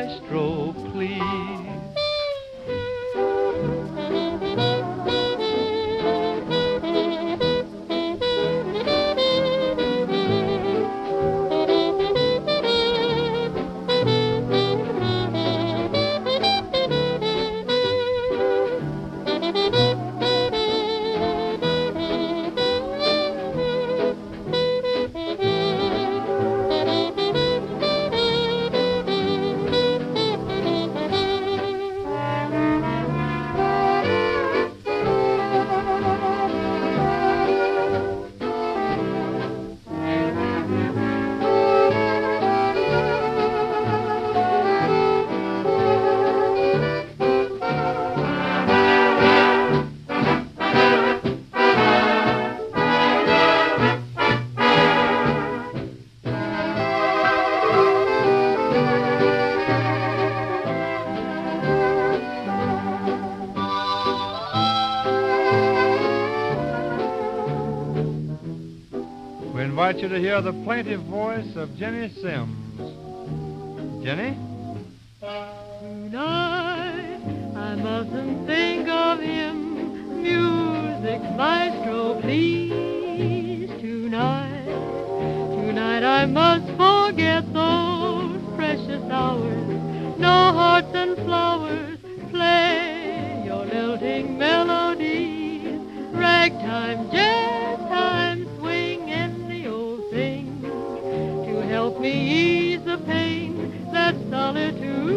Maestro, please. We invite you to hear the plaintive voice of Jinny Simms. Jinny? Tonight, I mustn't think of him. Music, maestro, please. Tonight I must forget those precious hours. No hearts and flowers. Play your lilting melodies. Ragtime, jazz time, swing any old thing to help me ease the pain that solitude